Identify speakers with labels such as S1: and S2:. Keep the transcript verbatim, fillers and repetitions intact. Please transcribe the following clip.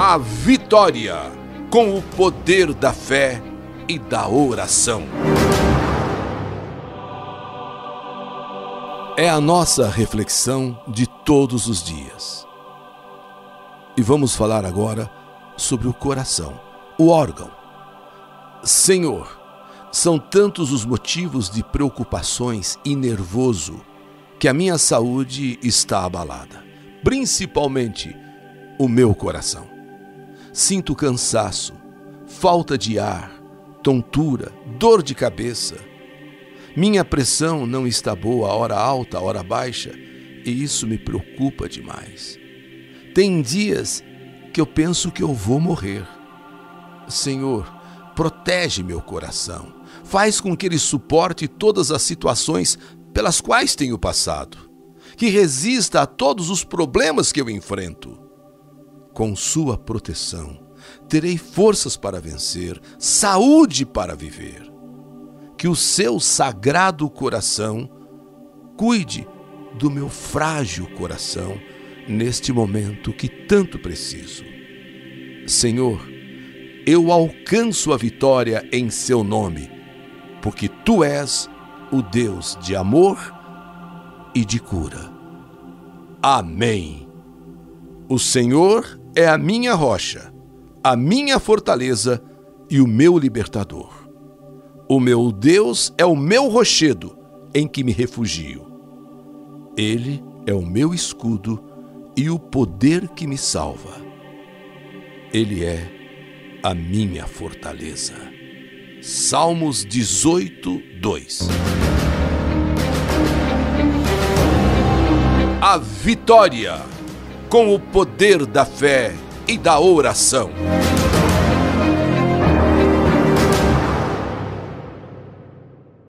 S1: A vitória com o poder da fé e da oração. É a nossa reflexão de todos os dias. E vamos falar agora sobre o coração, o órgão. Senhor, são tantos os motivos de preocupações e nervoso que a minha saúde está abalada, principalmente o meu coração. Sinto cansaço, falta de ar, tontura, dor de cabeça. Minha pressão não está boa, hora alta, hora baixa, e isso me preocupa demais. Tem dias que eu penso que eu vou morrer. Senhor, protege meu coração, faz com que ele suporte todas as situações pelas quais tenho passado, que resista a todos os problemas que eu enfrento. Com sua proteção, terei forças para vencer, saúde para viver. Que o seu sagrado coração cuide do meu frágil coração neste momento que tanto preciso. Senhor, eu alcanço a vitória em seu nome, porque tu és o Deus de amor e de cura. Amém. O Senhor é a minha rocha, a minha fortaleza e o meu libertador. O meu Deus é o meu rochedo em que me refugio. Ele é o meu escudo e o poder que me salva. Ele é a minha fortaleza. Salmos dezoito, dois. A vitória com o poder da fé e da oração.